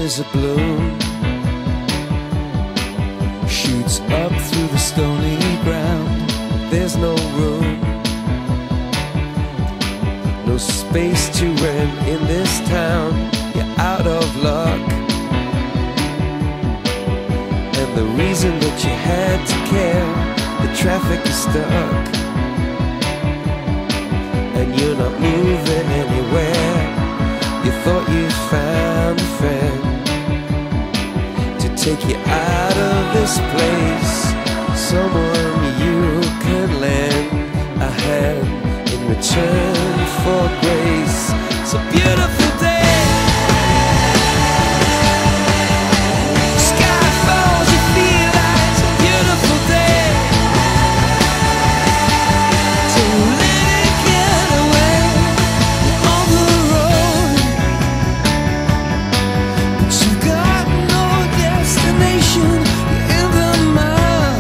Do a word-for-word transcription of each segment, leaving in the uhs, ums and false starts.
is a bloom, shoots up through the stony ground. There's no room, no space to rent in this town. You're out of luck, and the reason that you had to care, the traffic is stuck, and you're not moving anywhere. You thought you found a friend to take you out of this place, someone you can lend a hand in return for grace. It's a beautiful day. Sky falls, you feel like it's a beautiful day. So let it get away on the road, but you've got no destination. You're in the mud,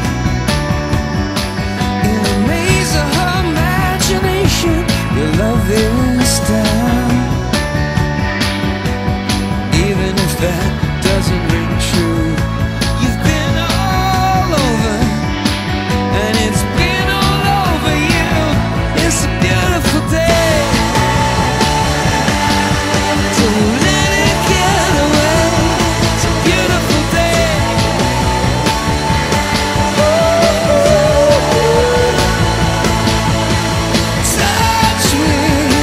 in a maze of imagination. Your love is down, even if that doesn't ring true. You've been all over, and it's been all over you. It's a beautiful day, so let it get away. It's a beautiful day. Touch me,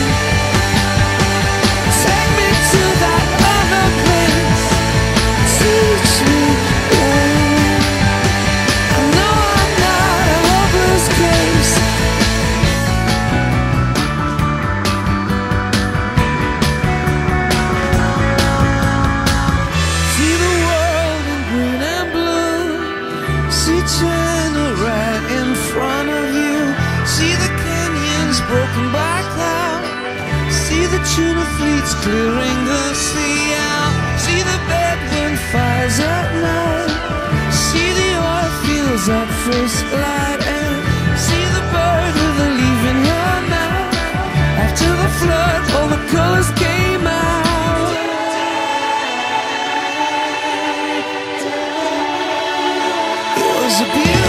take me to that other place. Teach me, babe. I know I'm not a hopeless case. See the world in green and blue. See China right in front of you. See the canyons broken by cloud. See the tuna fleets clearing the sea out. See the bedroom fires at night. See the oil fields at first light. And see the bird with a leaf in her mouth. After the flood, all the colors came out. It was a beautiful